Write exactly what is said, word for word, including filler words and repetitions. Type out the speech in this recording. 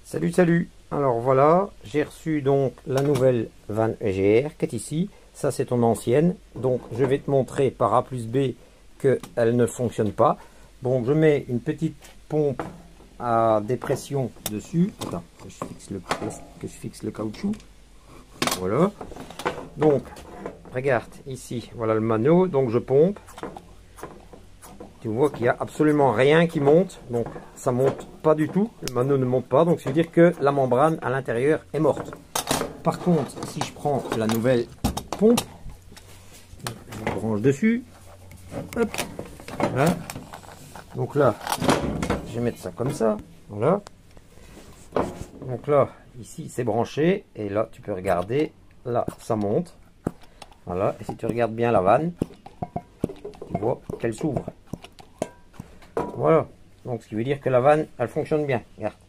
Salut, salut. Alors voilà, j'ai reçu donc la nouvelle vanne E G R qui est ici. Ça, c'est ton ancienne. Donc, je vais te montrer par A plus B qu'elle ne fonctionne pas. Bon, je mets une petite pompe à dépression dessus. Attends, que je fixe le, que je fixe le caoutchouc. Voilà. Donc, regarde ici, voilà le mano. Donc, je pompe. Tu vois qu'il n'y a absolument rien qui monte, donc ça monte pas du tout, le mano ne monte pas, donc ça veut dire que la membrane à l'intérieur est morte. Par contre, si je prends la nouvelle pompe, je branche dessus, hop, voilà. Donc là, je vais mettre ça comme ça, voilà. Donc là, ici c'est branché, et là tu peux regarder, là ça monte, voilà, et si tu regardes bien la vanne, tu vois qu'elle s'ouvre. Voilà, donc ce qui veut dire que la vanne, elle fonctionne bien. Regarde.